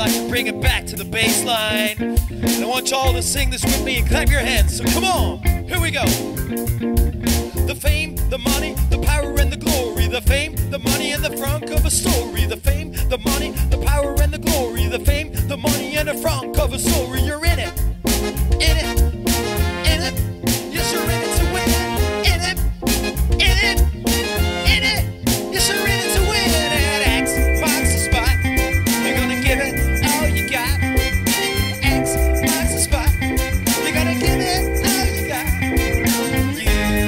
like to bring it back to the bass line. And I want y'all to sing this with me and clap your hands. So come on, here we go. The fame, the money, the power and the glory. The fame, the money and the front of a story. The fame, the money, the power and the glory. The fame, the money and the front of a story. You're in it, in it, in it. Yes, you're in it to win it. In it, in it, in it. Yes, you're in it to win it. X marks the spot. You're gonna give it all you got. X marks the spot. You're gonna give it all you got. You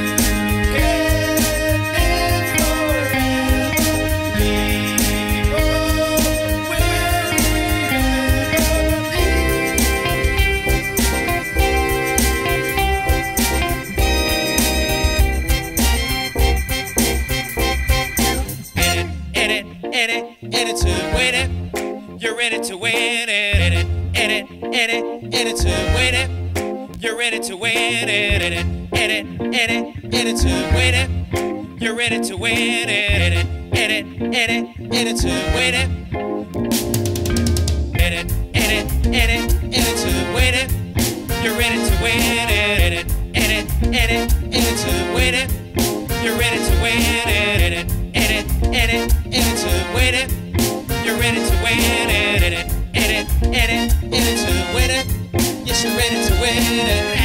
in it to win it. You're in it to win it. In it, in it, in it, in it to win it. You're in it to win it. In it, in it, in it, in it to win it. You're in it to win it. In it, in it, in it, in it to win it. In it, in it, in it, in it to win it. You're in it to win it. In it, in it, in it, in it to win it. You're in it to win it. In it, in it, in it, in it to win it. You're in it to win it. In it, in it, in it, in it to win it. Yes, you're in it to win it.